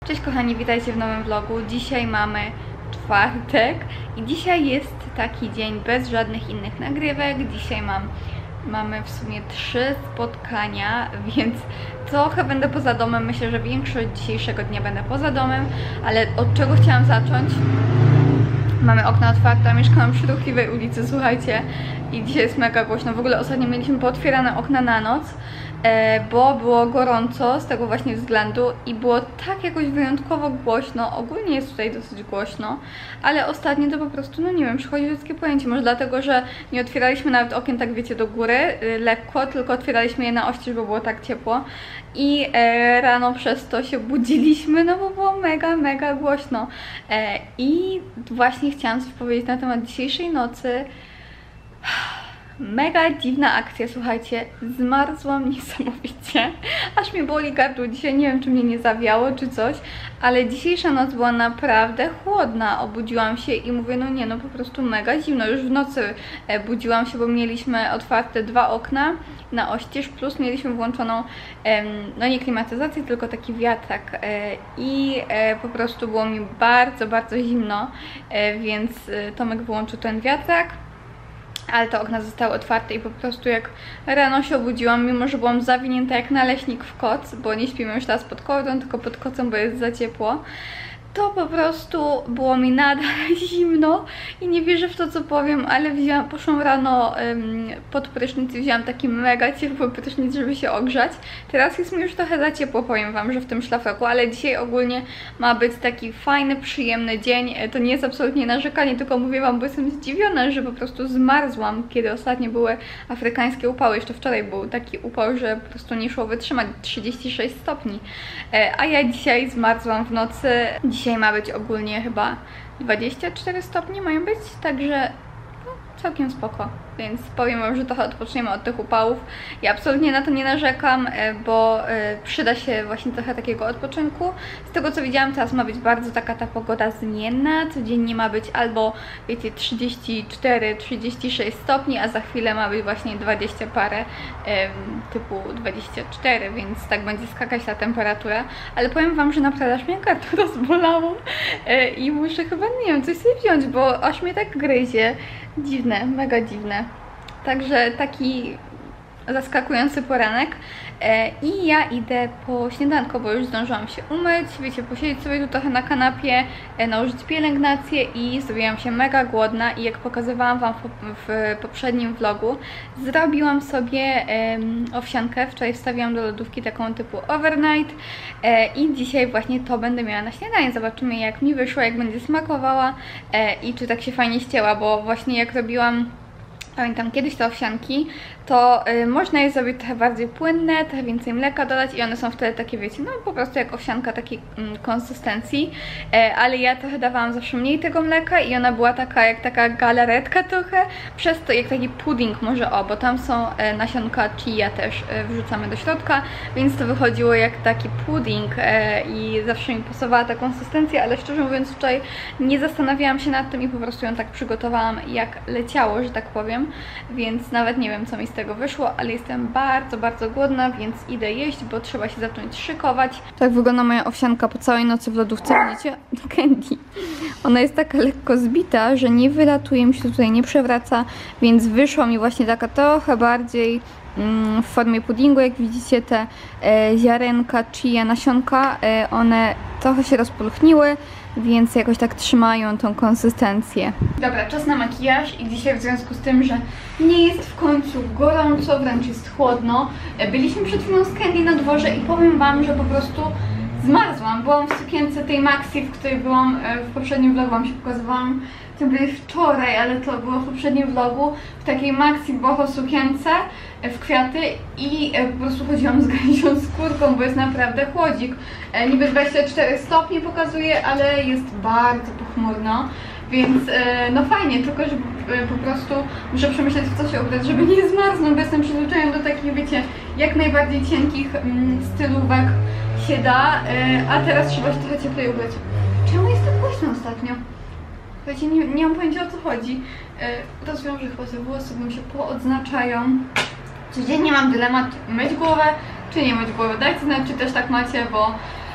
Cześć kochani, witajcie w nowym vlogu. Dzisiaj mamy czwartek i dzisiaj jest taki dzień bez żadnych innych nagrywek. Dzisiaj mamy w sumie 3 spotkania, więc trochę będę poza domem. Myślę, że większość dzisiejszego dnia będę poza domem, ale od czego chciałam zacząć? Mamy okna otwarte, mieszkałam przy ruchliwej ulicy, słuchajcie, i dzisiaj jest mega głośno. W ogóle ostatnio mieliśmy pootwierane okna na noc, bo było gorąco z tego właśnie względu i było tak jakoś wyjątkowo głośno. Ogólnie jest tutaj dosyć głośno, ale ostatnio to po prostu, no nie wiem, przychodzi ludzkie pojęcie. Może dlatego, że nie otwieraliśmy nawet okien, tak wiecie, do góry lekko, tylko otwieraliśmy je na oścież, bo było tak ciepło. I rano przez to się budziliśmy, no bo było mega głośno. I właśnie chciałam coś powiedzieć na temat dzisiejszej nocy. Mega dziwna akcja, słuchajcie, zmarzłam niesamowicie, aż mi boli gardło dzisiaj, nie wiem czy mnie nie zawiało czy coś, ale dzisiejsza noc była naprawdę chłodna. Obudziłam się i mówię, no nie, no po prostu mega zimno. Już w nocy budziłam się, bo mieliśmy otwarte 2 okna na oścież, plus mieliśmy włączoną, no nie klimatyzację, tylko taki wiatrak i po prostu było mi bardzo zimno, więc Tomek wyłączył ten wiatrak. Ale te okna zostały otwarte i po prostu jak rano się obudziłam, mimo że byłam zawinięta jak naleśnik w koc, bo nie śpimy już teraz pod kołdrą, tylko pod kocem, bo jest za ciepło, to po prostu było mi nadal zimno i nie wierzę w to, co powiem, ale poszłam rano pod prysznic i wzięłam taki mega ciepły prysznic, żeby się ogrzać. Teraz jest mi już trochę za ciepło, powiem wam, że w tym szlafroku, ale dzisiaj ogólnie ma być taki fajny, przyjemny dzień. To nie jest absolutnie narzekanie, tylko mówię wam, bo jestem zdziwiona, że po prostu zmarzłam, kiedy ostatnio były afrykańskie upały. Jeszcze wczoraj był taki upał, że po prostu nie szło wytrzymać 36 stopni. A ja dzisiaj zmarzłam w nocy. Dzisiaj ma być ogólnie chyba 24 stopnie mają być, także no, całkiem spoko. Więc powiem wam, że trochę odpoczniemy od tych upałów. Ja absolutnie na to nie narzekam, bo przyda się właśnie trochę takiego odpoczynku. Z tego co widziałam, teraz ma być bardzo taka ta pogoda zmienna. Codziennie ma być albo, wiecie, 34-36 stopni, a za chwilę ma być właśnie 20 parę, typu 24, więc tak będzie skakać ta temperatura. Ale powiem wam, że naprawdę aż mnie gardło rozbolało i muszę chyba, nie wiem, coś sobie wziąć, bo aż mnie tak gryzie. Dziwne, mega dziwne. Także taki zaskakujący poranek i ja idę po śniadanko, bo już zdążyłam się umyć, wiecie, posiedzieć sobie tu trochę na kanapie, nałożyć pielęgnację i zrobiłam się mega głodna i jak pokazywałam wam w poprzednim vlogu, zrobiłam sobie owsiankę. Wczoraj wstawiłam do lodówki taką typu overnight i dzisiaj właśnie to będę miała na śniadanie. Zobaczymy jak mi wyszło, jak będzie smakowała i czy tak się fajnie ścięła, bo właśnie jak robiłam, pamiętam kiedyś te owsianki, to można je zrobić trochę bardziej płynne, trochę więcej mleka dodać i one są wtedy takie, wiecie, no po prostu jak owsianka takiej konsystencji, ale ja trochę dawałam zawsze mniej tego mleka i ona była taka jak taka galaretka trochę, przez to jak taki pudding może, bo tam są nasionka chia też wrzucamy do środka, więc to wychodziło jak taki pudding i zawsze mi pasowała ta konsystencja, ale szczerze mówiąc wczoraj nie zastanawiałam się nad tym i po prostu ją tak przygotowałam jak leciało, że tak powiem, więc nawet nie wiem co mi z tego wyszło, ale jestem bardzo głodna, więc idę jeść, bo trzeba się zacząć szykować. Tak wygląda moja owsianka po całej nocy w lodówce, widzicie? Candy. Ona jest taka lekko zbita, że nie wylatuje, mi się tutaj nie przewraca, więc wyszła mi właśnie taka trochę bardziej w formie puddingu. Jak widzicie, te ziarenka chia, nasionka, one trochę się rozpulchniły, więc jakoś tak trzymają tą konsystencję. Dobra, czas na makijaż i dzisiaj w związku z tym, że nie jest w końcu gorąco, wręcz jest chłodno, byliśmy przed chwilą z Candy na dworze i powiem wam, że po prostu zmarzłam. Byłam w sukience tej Maxi, w której byłam w poprzednim vlogu, wam się pokazywałam. To było wczoraj, ale to było w poprzednim vlogu, w takiej Maxi boho sukience w kwiaty i po prostu chodziłam z gęsią skórką, bo jest naprawdę chłodzik. Niby 24 stopnie pokazuje, ale jest bardzo pochmurno, więc no fajnie, tylko że po prostu muszę przemyśleć w co się ubrać, żeby nie zmarznąć, bo jestem przyzwyczajona do takich, wiecie, jak najbardziej cienkich stylówek się da, a teraz trzeba się trochę cieplej ubrać. Czemu jest tak głośno ostatnio? Słuchajcie, nie mam pojęcia o co chodzi. Rozwiążę chyba te włosy, bo mi się poodznaczają. Codziennie mam dylemat, myć głowę czy nie myć głowy. Dajcie znać, czy też tak macie, bo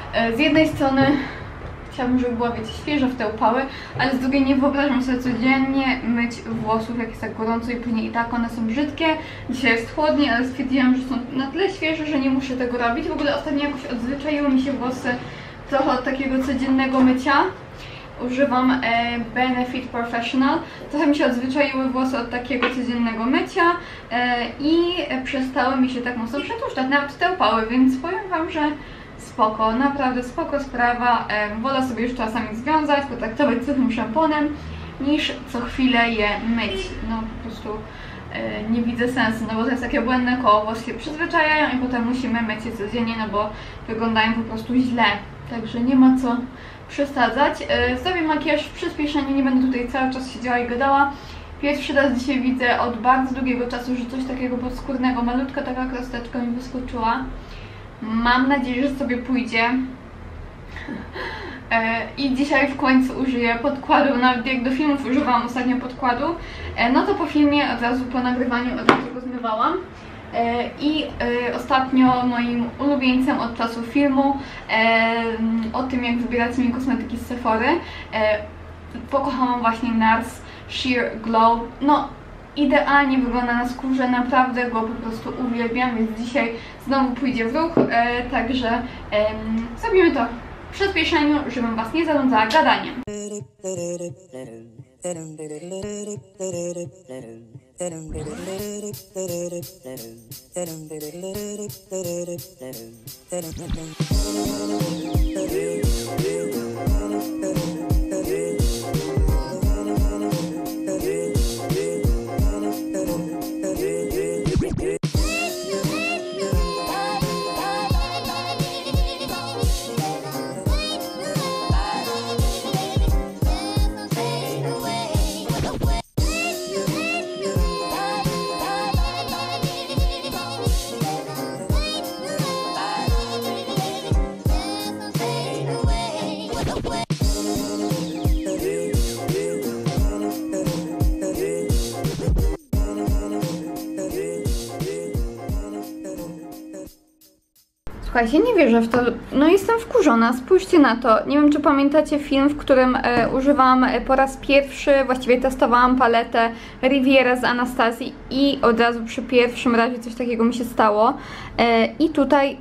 Z jednej strony chciałabym, żeby była, wiecie, świeża w te upały, ale z drugiej nie wyobrażam sobie codziennie myć włosów, jak jest tak gorąco i później i tak one są brzydkie. Dzisiaj jest chłodniej, ale stwierdziłam, że są na tyle świeże, że nie muszę tego robić. W ogóle ostatnio jakoś odzwyczaiły mi się włosy trochę od takiego codziennego mycia. Używam Benefit Professional. Trochę mi się odzwyczaiły włosy od takiego codziennego mycia i przestały mi się tak mocno przetłuszczać, nawet te upały, więc powiem wam, że spoko, naprawdę spoko sprawa. Wolę sobie już czasami związać, potraktować suchym szamponem, niż co chwilę je myć. No po prostu nie widzę sensu, no bo to jest takie błędne koło, włosy się przyzwyczajają i potem musimy myć je codziennie, no bo wyglądają po prostu źle. Także nie ma co przesadzać. Zrobię makijaż w przyspieszeniu, nie będę tutaj cały czas siedziała i gadała. Pierwszy raz dzisiaj widzę od bardzo długiego czasu, że coś takiego podskórnego, malutka taka krosteczka mi wyskoczyła. Mam nadzieję, że sobie pójdzie. I dzisiaj w końcu użyję podkładu, nawet jak do filmów używałam ostatnio podkładu, no to po filmie od razu po nagrywaniu od razu go zmywałam. I ostatnio moim ulubieńcem od czasu filmu o tym, jak wybierać mi kosmetyki z Sephory, pokochałam właśnie NARS Sheer Glow. No idealnie wygląda na skórze, naprawdę go po prostu uwielbiam, więc dzisiaj znowu pójdzie w ruch, także zrobimy to w przyspieszeniu, żebym was nie zanudzała gadaniem. Słuchajcie, nie wierzę w to, no jestem wkurzona, spójrzcie na to. Nie wiem, czy pamiętacie film, w którym używałam po raz pierwszy, właściwie testowałam paletę Riviera z Anastazji i od razu przy pierwszym razie coś takiego mi się stało. I tutaj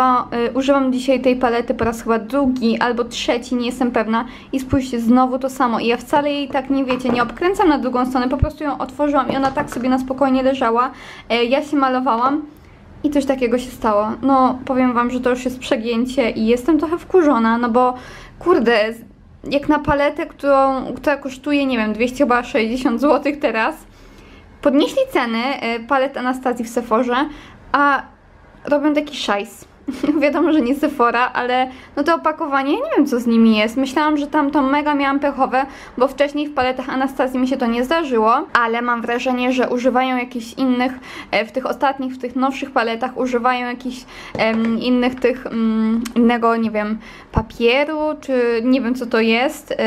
używam dzisiaj tej palety po raz chyba drugi albo trzeci, nie jestem pewna. I spójrzcie, znowu to samo. I ja wcale jej tak, nie wiecie, nie obkręcam na drugą stronę, po prostu ją otworzyłam i ona tak sobie na spokojnie leżała. Ja się malowałam. I coś takiego się stało. No, powiem wam, że to już jest przegięcie i jestem trochę wkurzona, no bo kurde, jak na paletę, która kosztuje, nie wiem, 260 zł teraz, podnieśli ceny palet Anastazji w Sephorze, a robią taki szajs. Wiadomo, że nie Sephora, ale no to opakowanie, ja nie wiem, co z nimi jest. Myślałam, że tam to mega miałam pechowe, bo wcześniej w paletach Anastazji mi się to nie zdarzyło, ale mam wrażenie, że używają jakichś innych, w tych ostatnich, w tych nowszych paletach używają jakichś innych innego, nie wiem, papieru, czy nie wiem, co to jest,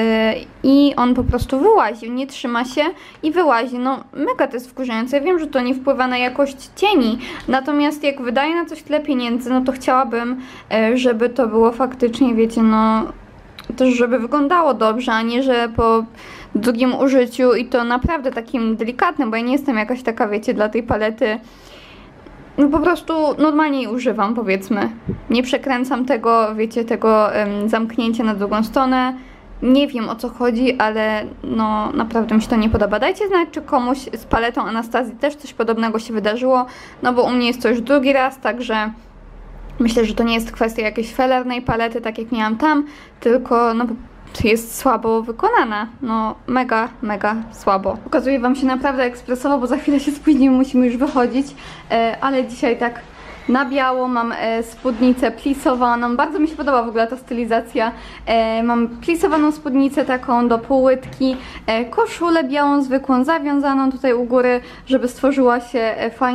i on po prostu wyłazi, nie trzyma się i wyłazi. No mega to jest wkurzające. Ja wiem, że to nie wpływa na jakość cieni, natomiast jak wydaję na coś tyle pieniędzy, no to chciałabym, żeby to było faktycznie, wiecie, no też żeby wyglądało dobrze, a nie, że po drugim użyciu i to naprawdę takim delikatnym, bo ja nie jestem jakaś taka, wiecie, dla tej palety, no po prostu normalnie jej używam, powiedzmy. Nie przekręcam tego, wiecie, tego zamknięcia na drugą stronę. Nie wiem, o co chodzi, ale no naprawdę mi się to nie podoba. Dajcie znać, czy komuś z paletą Anastazji też coś podobnego się wydarzyło, no bo u mnie jest to już drugi raz, także myślę, że to nie jest kwestia jakiejś felernej palety, tak jak miałam tam, tylko no jest słabo wykonana. No mega, mega słabo. Pokazuję wam się naprawdę ekspresowo, bo za chwilę się spóźnimy, musimy już wychodzić, ale dzisiaj tak na biało mam spódnicę plisowaną. Bardzo mi się podoba w ogóle ta stylizacja. Mam plisowaną spódnicę taką do półłytki, koszulę białą zwykłą zawiązaną tutaj u góry, żeby stworzyła się fajna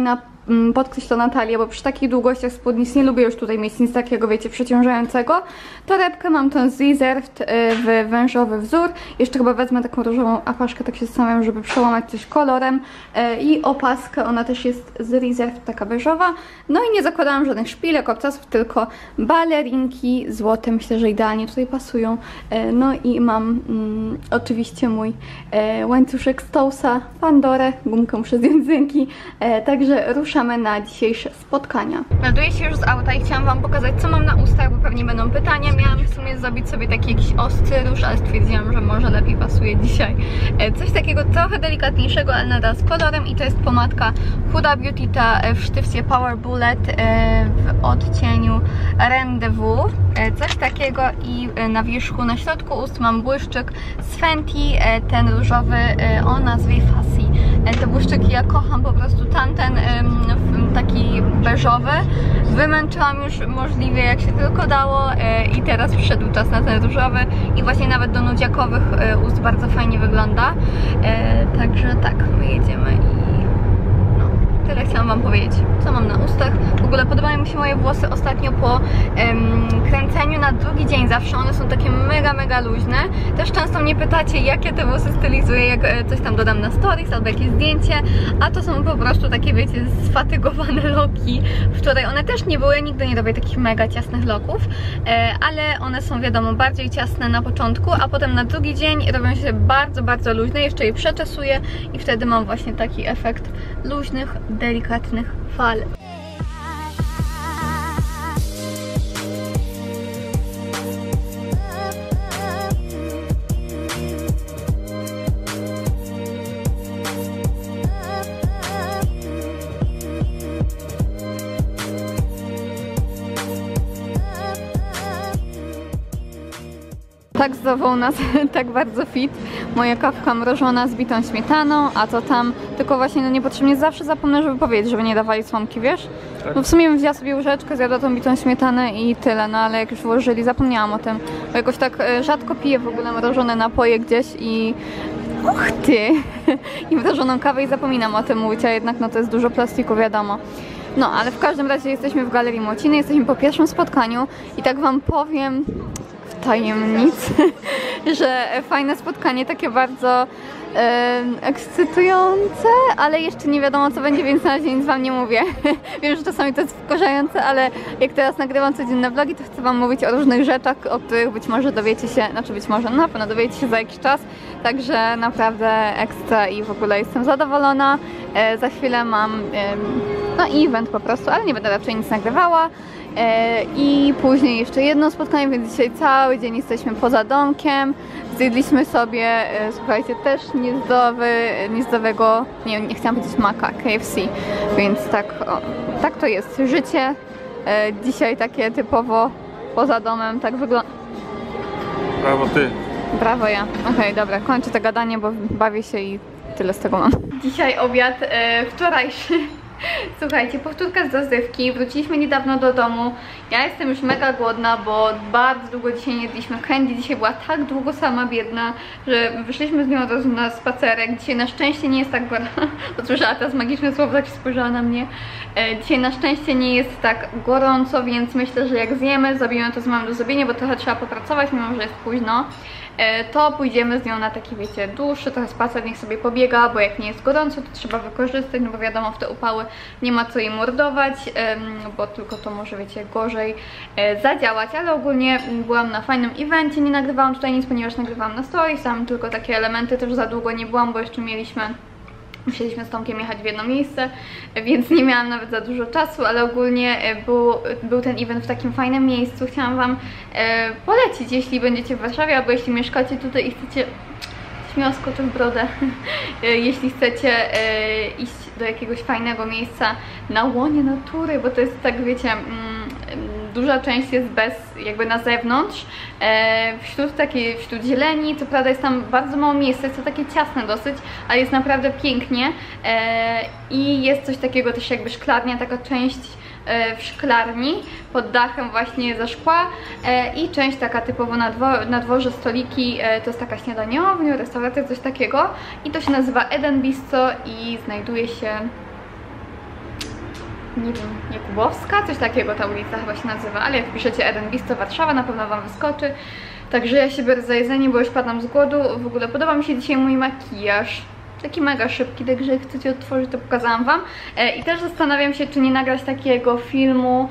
podkryć to na talię, bo przy takich długościach spódnic nie lubię już tutaj mieć nic takiego, wiecie, przeciążającego. Torebkę mam tą z Reserved w wężowy wzór. Jeszcze chyba wezmę taką różową apaszkę, tak się zastanawiam, żeby przełamać coś kolorem. I opaskę, ona też jest z Reserved, taka beżowa. No i nie zakładałam żadnych szpilek, obcasów, tylko balerinki złote, myślę, że idealnie tutaj pasują. No i mam oczywiście mój łańcuszek z Tousa, Pandorę, gumkę muszę zdjąć z ręki. Także ruszamy na dzisiejsze spotkania. Melduję się już z auta i chciałam wam pokazać, co mam na ustach, bo pewnie będą pytania. Miałam w sumie zrobić sobie taki jakiś ostry róż, ale stwierdziłam, że może lepiej pasuje dzisiaj coś takiego trochę delikatniejszego, ale nadal z kolorem, i to jest pomadka Huda Beauty, ta w sztywcie Power Bullet w odcieniu Rendezvous. Coś takiego i na wierzchu, na środku ust mam błyszczyk z Fenty, ten różowy o nazwie Fassi. Te błyszczyki ja kocham po prostu, tamten taki beżowy wymęczyłam już możliwie jak się tylko dało i teraz przyszedł czas na ten różowy i właśnie nawet do nudziakowych ust bardzo fajnie wygląda. Także tak, my jedziemy i tyle chciałam wam powiedzieć, co mam na ustach. W ogóle podobają mi się moje włosy ostatnio po kręceniu na drugi dzień zawsze. One są takie mega luźne. Też często mnie pytacie, jak ja te włosy stylizuję, jak coś tam dodam na stories albo jakieś zdjęcie. A to są po prostu takie, wiecie, sfatygowane loki, w której one też nie były. Nigdy nie robię takich mega ciasnych loków, ale one są, wiadomo, bardziej ciasne na początku, a potem na drugi dzień robią się bardzo luźne. Jeszcze je przeczesuję i wtedy mam właśnie taki efekt luźnych, delikatnych fal. Tak zdował nas tak bardzo fit. Moja kawka mrożona z bitą śmietaną, a to tam tylko właśnie no niepotrzebnie zawsze zapomnę, żeby powiedzieć, żeby nie dawali słomki, wiesz? No w sumie bym wzięła sobie łyżeczkę, zjadła tą bitą śmietanę i tyle, no ale jak już włożyli, zapomniałam o tym. Bo jakoś tak rzadko piję w ogóle mrożone napoje gdzieś i... Och ty! I mrożoną kawę i zapominam o tym mówić, a jednak no to jest dużo plastiku, wiadomo. No, ale w każdym razie jesteśmy w Galerii Młociny, jesteśmy po pierwszym spotkaniu i tak wam powiem w tajemnicy, że fajne spotkanie, takie bardzo ekscytujące, ale jeszcze nie wiadomo co będzie, więc na razie nic wam nie mówię. Wiem, że czasami to jest wkurzające, ale jak teraz nagrywam codzienne vlogi, to chcę wam mówić o różnych rzeczach, o których być może dowiecie się, znaczy być może na pewno dowiecie się za jakiś czas, także naprawdę ekstra i w ogóle jestem zadowolona. Za chwilę mam no event po prostu, ale nie będę raczej nic nagrywała. I później jeszcze jedno spotkanie, więc dzisiaj cały dzień jesteśmy poza domkiem. Zjedliśmy sobie, słuchajcie, też niezdrowego, nie chciałam powiedzieć maka, KFC, więc tak, o, tak to jest życie. Dzisiaj takie typowo poza domem, tak wygląda. Brawo ty. Brawo ja. Okej, dobra, kończę to gadanie, bo bawię się i tyle z tego mam. Dzisiaj obiad wczorajszy. Słuchajcie, powtórka z rozrywki. Wróciliśmy niedawno do domu. Ja jestem już mega głodna, bo bardzo długo dzisiaj nie jedliśmy. Candy dzisiaj była tak długo sama biedna, że wyszliśmy z nią od razu na spacerek. Dzisiaj na szczęście nie jest tak gorąco. Usłyszała teraz magiczne słowo, tak się spojrzała na mnie. Dzisiaj na szczęście nie jest tak gorąco, więc myślę, że jak zjemy, zrobimy to, co mamy do zrobienia, bo trochę trzeba popracować, mimo że jest późno. To pójdziemy z nią na taki, wiecie, dłuższy trochę spacer, niech sobie pobiega, bo jak nie jest gorąco, to trzeba wykorzystać, no bo wiadomo, w te upały nie ma co jej mordować, bo tylko to może, wiecie, gorzej zadziałać, ale ogólnie byłam na fajnym evencie, nie nagrywałam tutaj nic, ponieważ nagrywałam na stories, tam tylko takie elementy, też za długo nie byłam, bo jeszcze musieliśmy z Tomkiem jechać w jedno miejsce, więc nie miałam nawet za dużo czasu, ale ogólnie był ten event w takim fajnym miejscu. Chciałam wam polecić, jeśli będziecie w Warszawie, albo jeśli mieszkacie tutaj i chcecie... Śmiało skoczę w brodę. Jeśli chcecie iść do jakiegoś fajnego miejsca na łonie natury, bo to jest tak, wiecie, duża część jest jakby na zewnątrz, wśród zieleni, co prawda jest tam bardzo mało miejsca, jest to takie ciasne dosyć, ale jest naprawdę pięknie i jest coś takiego też jakby szklarnia, taka część w szklarni pod dachem właśnie ze szkła i część taka typowo na dworze, stoliki, to jest taka śniadaniownia, restauracja, coś takiego i to się nazywa Eden Bistro i znajduje się nie wiem, Jakubowska, coś takiego ta ulica chyba się nazywa, ale jak wpiszecie Eden Bistro Warszawa, na pewno wam wyskoczy. Także ja się biorę za jedzenie, bo już padam z głodu. W ogóle podoba mi się dzisiaj mój makijaż. Taki mega szybki, także jak chcecie odtworzyć, to pokazałam wam. I też zastanawiam się, czy nie nagrać takiego filmu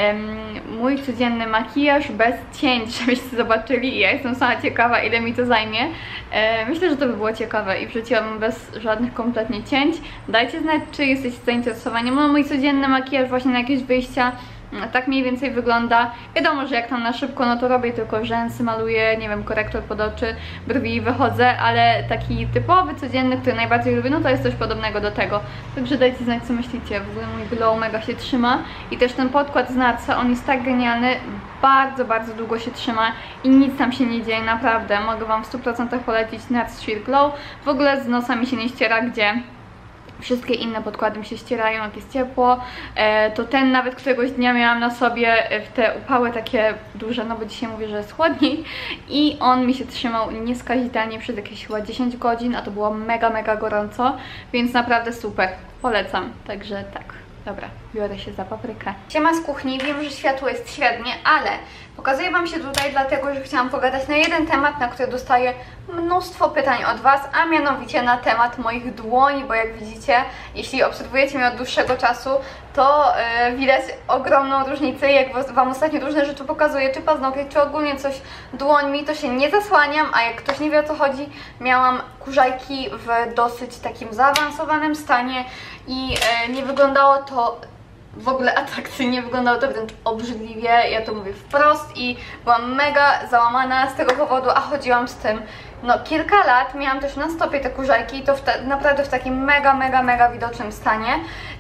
mój codzienny makijaż bez cięć, żebyście zobaczyli. I ja jestem sama ciekawa, ile mi to zajmie. Myślę, że to by było ciekawe i wrzuciłabym bez żadnych kompletnie cięć. Dajcie znać, czy jesteście zainteresowani. No, mój codzienny makijaż właśnie na jakieś wyjścia. Tak mniej więcej wygląda. Wiadomo, że jak tam na szybko, no to robię tylko rzęsy, maluję, nie wiem, korektor pod oczy, brwi i wychodzę, ale taki typowy, codzienny, który najbardziej lubię, no to jest coś podobnego do tego. Także dajcie znać, co myślicie. W ogóle mój glow mega się trzyma i też ten podkład z Narsa, on jest tak genialny, bardzo, bardzo długo się trzyma i nic tam się nie dzieje, naprawdę. Mogę wam w 100% polecić Nars Sheer Glow. W ogóle z nosa mi się nie ściera, gdzie wszystkie inne podkłady mi się ścierają, jak jest ciepło. To ten nawet któregoś dnia miałam na sobie w te upały takie duże, no bo dzisiaj mówię, że jest chłodniej. I on mi się trzymał nieskazitelnie przez jakieś chyba 10 godzin, a to było mega, mega gorąco. Więc naprawdę super, polecam. Także tak. Dobra, biorę się za paprykę. Siema z kuchni, wiem, że światło jest średnie, ale pokazuję wam się tutaj dlatego, że chciałam pogadać na jeden temat, na który dostaję mnóstwo pytań od was, a mianowicie na temat moich dłoni, bo jak widzicie, jeśli obserwujecie mnie od dłuższego czasu, to widać ogromną różnicę. Jak wam ostatnio różne rzeczy pokazuję, czy paznokcie, czy ogólnie coś dłońmi, to się nie zasłaniam, a jak ktoś nie wie, o co chodzi, miałam kurzajki w dosyć takim zaawansowanym stanie i nie wyglądało to w ogóle atrakcyjnie, wyglądało to wręcz obrzydliwie, ja to mówię wprost i byłam mega załamana z tego powodu, a chodziłam z tym no kilka lat, miałam też na stopie te kurzajki i to naprawdę w takim mega, mega, mega widocznym stanie.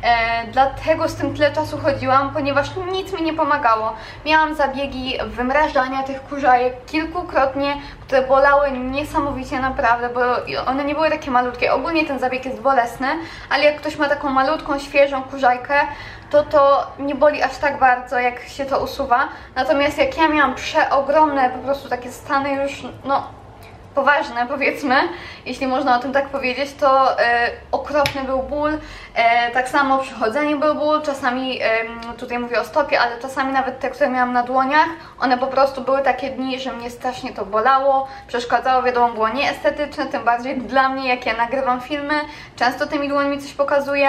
Dlatego z tym tyle czasu chodziłam, ponieważ nic mi nie pomagało. Miałam zabiegi wymrażania tych kurzajek kilkukrotnie, które bolały niesamowicie naprawdę, bo one nie były takie malutkie. Ogólnie ten zabieg jest bolesny, ale jak ktoś ma taką malutką, świeżą kurzajkę, to nie boli aż tak bardzo, jak się to usuwa. Natomiast jak ja miałam przeogromne po prostu takie stany już, no poważne powiedzmy, jeśli można o tym tak powiedzieć, to okropny był ból, tak samo przy chodzeniu był ból, czasami, tutaj mówię o stopie, ale czasami nawet te, które miałam na dłoniach, one po prostu były takie dni, że mnie strasznie to bolało, przeszkadzało, wiadomo, było nieestetyczne, tym bardziej dla mnie, jak ja nagrywam filmy, często tymi dłońmi coś pokazuję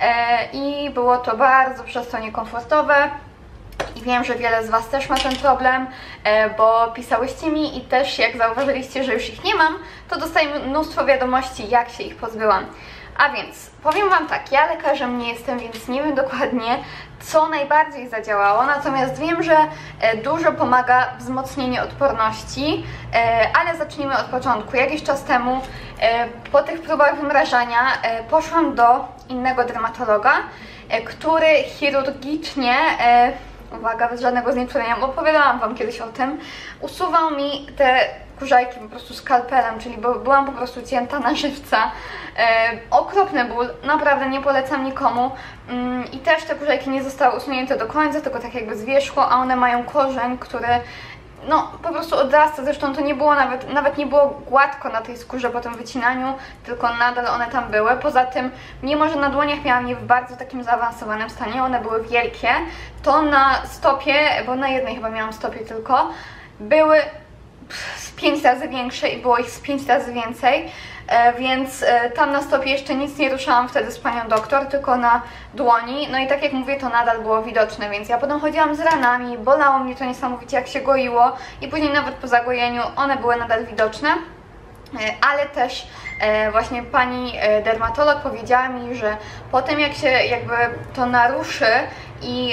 i było to bardzo przez to niekomfortowe. I wiem, że wiele z was też ma ten problem, bo pisałyście mi i też jak zauważyliście, że już ich nie mam, to dostaję mnóstwo wiadomości, jak się ich pozbyłam. A więc powiem wam tak, ja lekarzem nie jestem, więc nie wiem dokładnie, co najbardziej zadziałało, natomiast wiem, że dużo pomaga wzmocnienie odporności, ale zacznijmy od początku. Jakiś czas temu po tych próbach wymrażania poszłam do innego dermatologa, który chirurgicznie, uwaga, bez żadnego znieczulenia, bo opowiadałam wam kiedyś o tym, usuwał mi te kurzajki po prostu skalpelem, czyli byłam po prostu cięta na żywca. Okropny ból, naprawdę nie polecam nikomu. I też te kurzajki nie zostały usunięte do końca, tylko tak jakby z wierzchu, a one mają korzeń, który no po prostu odrasta, zresztą to nie było nawet nie było gładko na tej skórze po tym wycinaniu, tylko nadal one tam były. Poza tym, mimo że na dłoniach miałam je w bardzo takim zaawansowanym stanie, one były wielkie, to na stopie, bo na jednej chyba miałam stopie tylko, były z 5 razy większe i było ich z 5 razy więcej, więc tam na stopie jeszcze nic nie ruszałam wtedy z panią doktor, tylko na dłoni, no i tak jak mówię, to nadal było widoczne, więc ja potem chodziłam z ranami, bolało mnie to niesamowicie, jak się goiło i później nawet po zagojeniu one były nadal widoczne, ale też właśnie pani dermatolog powiedziała mi, że po tym jak się jakby to naruszy i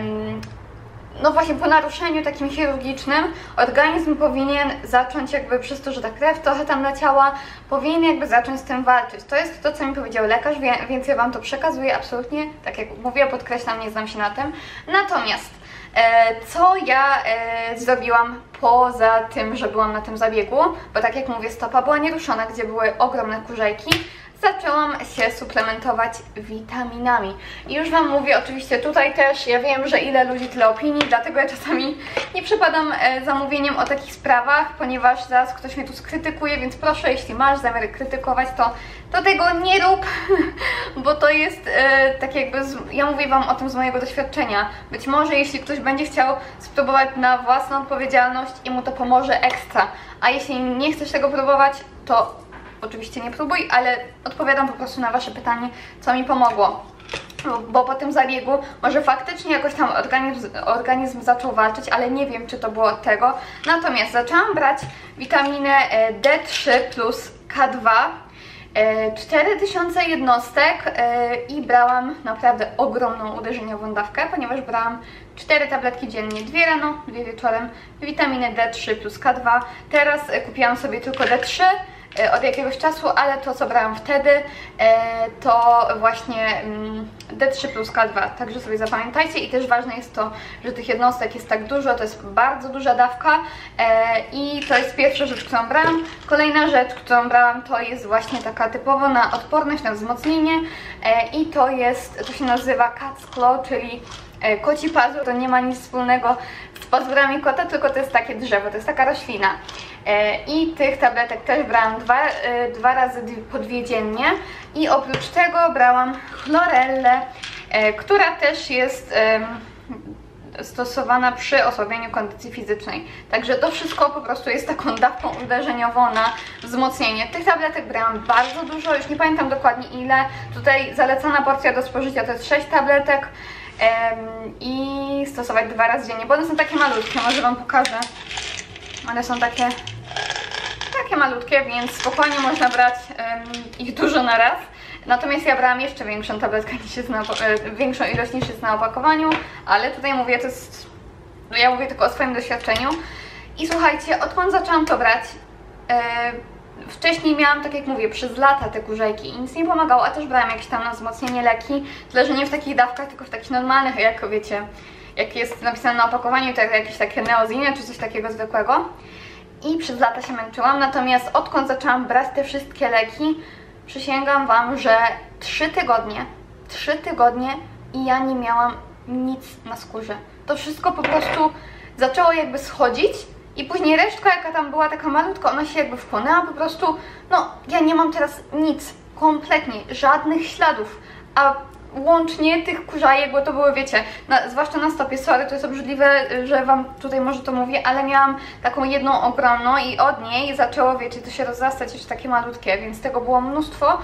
no właśnie po naruszeniu takim chirurgicznym organizm powinien zacząć jakby przez to, że ta krew trochę tam leciała, powinien jakby zacząć z tym walczyć. To jest to, co mi powiedział lekarz, więc ja wam to przekazuję absolutnie, tak jak mówię, podkreślam, nie znam się na tym. Natomiast co ja zrobiłam poza tym, że byłam na tym zabiegu, bo tak jak mówię, stopa była nieruszona, gdzie były ogromne kurzajki, zaczęłam się suplementować witaminami. I już Wam mówię, oczywiście tutaj też, ja wiem, że ile ludzi, tyle opinii, dlatego ja czasami nie przepadam za mówieniem o takich sprawach, ponieważ zaraz ktoś mnie tu skrytykuje, więc proszę, jeśli masz zamiar krytykować, to tego nie rób, bo to jest tak jakby, ja mówię Wam o tym z mojego doświadczenia. Być może jeśli ktoś będzie chciał spróbować na własną odpowiedzialność i mu to pomoże ekstra, a jeśli nie chcesz tego próbować, to oczywiście nie próbuj, ale odpowiadam po prostu na Wasze pytanie, co mi pomogło. Bo po tym zabiegu może faktycznie jakoś tam organizm zaczął walczyć, ale nie wiem, czy to było od tego. Natomiast zaczęłam brać witaminę D3 plus K2, 4000 jednostek i brałam naprawdę ogromną uderzeniową dawkę, ponieważ brałam 4 tabletki dziennie, 2 rano, 2 wieczorem, witaminy D3 plus K2. Teraz kupiłam sobie tylko D3 od jakiegoś czasu, ale to, co brałam wtedy, to właśnie D3 plus K2, także sobie zapamiętajcie. I też ważne jest to, że tych jednostek jest tak dużo, to jest bardzo duża dawka i to jest pierwsza rzecz, którą brałam. Kolejna rzecz, którą brałam, to jest właśnie taka typowo na odporność, na wzmocnienie i to się nazywa Cat's Claw, czyli koci pazur. To nie ma nic wspólnego z pazurami kota, tylko to jest takie drzewo, to jest taka roślina. I tych tabletek też brałam dwa razy po 2 dziennie i oprócz tego brałam chlorellę, która też jest stosowana przy osłabieniu kondycji fizycznej. Także to wszystko po prostu jest taką dawką uderzeniową na wzmocnienie. Tych tabletek brałam bardzo dużo, już nie pamiętam dokładnie ile. Tutaj zalecana porcja do spożycia to jest 6 tabletek i stosować 2 razy dziennie, bo one są takie malutkie, może Wam pokażę. One są takie malutkie, więc spokojnie można brać ich dużo na raz. Natomiast ja brałam jeszcze większą tabletkę niż jest większą ilość niż jest na opakowaniu, ale tutaj mówię, ja mówię tylko o swoim doświadczeniu. I słuchajcie, odkąd zaczęłam to brać, wcześniej miałam, tak jak mówię, przez lata te kurzajki i nic nie pomagało, a też brałam jakieś tam na wzmocnienie leki, tyle że nie w takich dawkach, tylko w takich normalnych, jak wiecie, jak jest napisane na opakowaniu, to jakieś takie neoziny czy coś takiego zwykłego. I przez lata się męczyłam, natomiast odkąd zaczęłam brać te wszystkie leki, przysięgam Wam, że 3 tygodnie i ja nie miałam nic na skórze. To wszystko po prostu zaczęło jakby schodzić i później resztka, jaka tam była taka malutka, ona się jakby wchłonęła po prostu. No, ja nie mam teraz nic, kompletnie, żadnych śladów, a łącznie tych kurzajek, bo to były, wiecie, zwłaszcza na stopie, sorry, to jest obrzydliwe, że Wam tutaj może to mówię, ale miałam taką jedną ogromną i od niej zaczęło, wiecie, to się rozrastać jeszcze takie malutkie, więc tego było mnóstwo.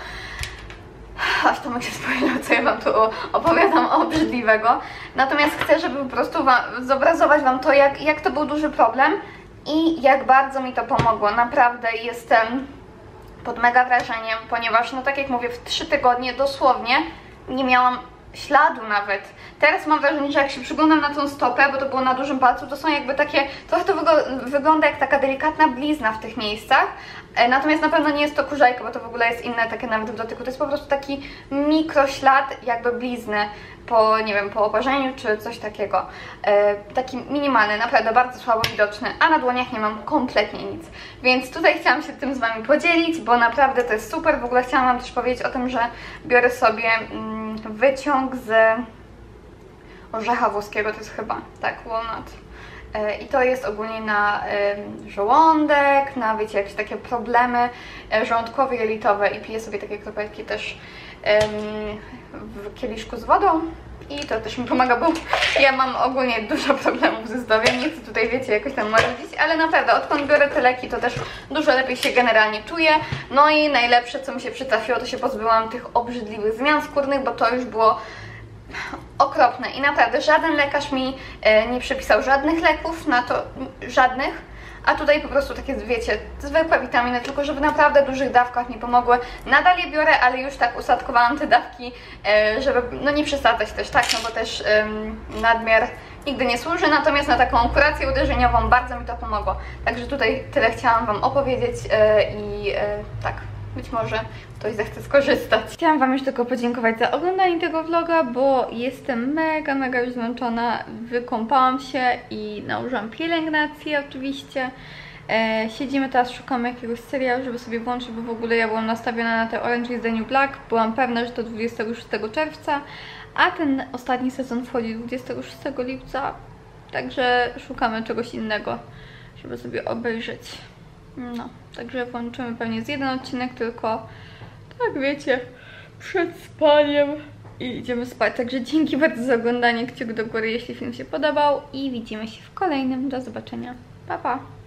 Aż to mi się spojrzało, co ja Wam tu opowiadam obrzydliwego. Natomiast chcę, żeby po prostu zobrazować Wam to, jak to był duży problem i jak bardzo mi to pomogło. Naprawdę jestem pod mega wrażeniem, ponieważ, no tak jak mówię, w 3 tygodnie dosłownie nie miałam śladu nawet. Teraz mam wrażenie, że jak się przyglądam na tą stopę, bo to było na dużym palcu, to są jakby takie, trochę to wygląda jak taka delikatna blizna w tych miejscach. Natomiast na pewno nie jest to kurzajka, bo to w ogóle jest inne takie nawet w dotyku. To jest po prostu taki mikroślad jakby blizny po, nie wiem, po oparzeniu czy coś takiego. Taki minimalny, naprawdę bardzo słabo widoczny, a na dłoniach nie mam kompletnie nic. Więc tutaj chciałam się tym z Wami podzielić, bo naprawdę to jest super. W ogóle chciałam Wam też powiedzieć o tym, że biorę sobie wyciąg z orzecha włoskiego, to jest chyba, tak, walnut. I to jest ogólnie na żołądek, na, wiecie, jakieś takie problemy żołądkowe, jelitowe i piję sobie takie kropelki też w kieliszku z wodą i to też mi pomaga, bo ja mam ogólnie dużo problemów ze zdrowiem, nie chcę tutaj, wiecie, jakoś tam marudzić, ale naprawdę odkąd biorę te leki, to też dużo lepiej się generalnie czuję. No i najlepsze, co mi się przytrafiło, to się pozbyłam tych obrzydliwych zmian skórnych, bo to już było okropne i naprawdę żaden lekarz mi nie przepisał żadnych leków na to, żadnych, a tutaj po prostu takie, wiecie, zwykłe witaminy, tylko że w naprawdę dużych dawkach mi pomogły. Nadal je biorę, ale już tak usatkowałam te dawki, żeby no nie przesadzać też, tak, no bo też nadmiar nigdy nie służy, natomiast na taką kurację uderzeniową bardzo mi to pomogło. Także tutaj tyle chciałam Wam opowiedzieć i tak. Być może ktoś zechce skorzystać. Chciałam Wam już tylko podziękować za oglądanie tego vloga, bo jestem mega już zmęczona. Wykąpałam się i nałożyłam pielęgnację oczywiście. Siedzimy teraz, szukamy jakiegoś serialu, żeby sobie włączyć, bo w ogóle ja byłam nastawiona na te Orange is the New Black. Byłam pewna, że to 26 czerwca, a ten ostatni sezon wchodzi 26 lipca. Także szukamy czegoś innego, żeby sobie obejrzeć. No, także włączymy pewnie z jeden odcinek tylko, tak wiecie, przed spaniem i idziemy spać. Także dzięki bardzo za oglądanie, kciuk do góry, jeśli film się podobał i widzimy się w kolejnym. Do zobaczenia. Pa, pa!